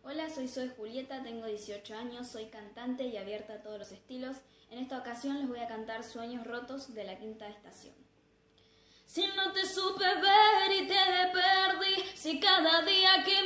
Hola, soy Zoe Julieta, tengo 18 años, soy cantante y abierta a todos los estilos. En esta ocasión les voy a cantar Sueños Rotos de La Quinta Estación. Si no te supe ver y te perdí, si cada día que